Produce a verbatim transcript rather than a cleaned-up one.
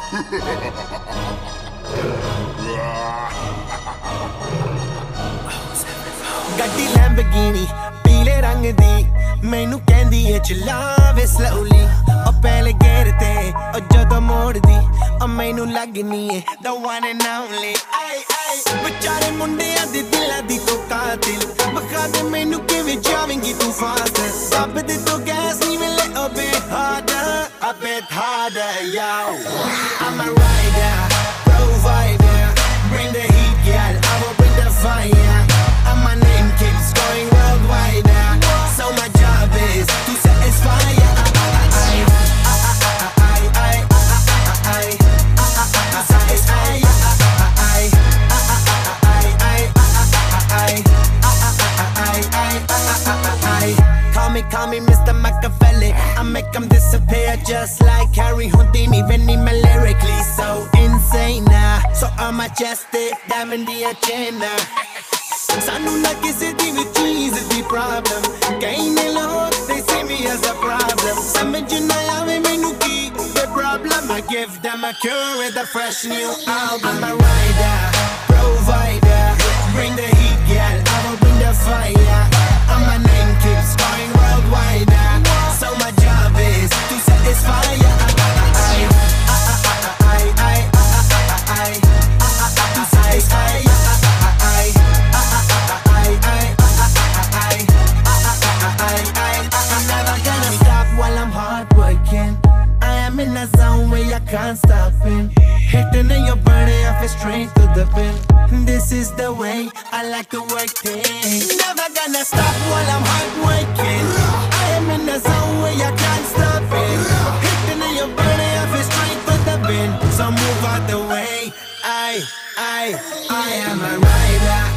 ਗੱਡੀ ਲੈਂਬਰਗਿਨੀ ਪੀਲੇ ਰੰਗ ਦੀ ਮੈਨੂੰ ਕਹਿੰਦੀ ਏ ਚਲਾਵੇ slowly ਉਹ ਪਹਿਲੇ ਗੇਰ ਤੇ ਉਹ ਜਦੋਂ ਮੋੜਦੀ ਉਹ ਮੈਨੂੰ ਲੱਗਨੀ ਏ the one and only ਆਈ ਆਈ ਵਿਚਾਰੇ ਮੁੰਡਿਆਂ ਦੇ ਦਿਲਾਂ ਦੀ ਤੂੰ ਕਾਤਿਲ ਬਖਾ ਦੇ ਮੈਨੂੰ ਕਿਵੇਂ ਜਾਵੇਂਗੀ ਤੂੰ ਫਾਸਟ ਰੱਬ ਦੇ ਤੋਂ ਗੈਸ ਨਹੀਂ ਮਿਲੇ a bit harder a bit harder yo I'm a rider provider bring the heat girl I will bring the fire and my name keeps going worldwide so my job is to satisfy Call me, call me Mister Machiavelli I make them disappear just like Harry Houdini Benny me lyrically so insane now So I'm majestic, diamond the agenda Sanu na kisi di vi cheese di problem Kahin ne look, they see me as a problem Samajh na aave mainu ki the problem I give them a cure with a fresh new album I'm a rider, provider Bring the heat, girl, I will bring the fire And my name keeps going worldwide So my job is to satisfy ya To satisfy ya I'm never gonna stop while I'm hard working I am in a zone where I can't stop in Hitting and you're burning off it straight to the pin This is the way I like to work things Never gonna stop while I'm hard working I am in a zone where I can't stop it Hitting and you're burning off it straight to the bin So move out the way I, I, I am a rider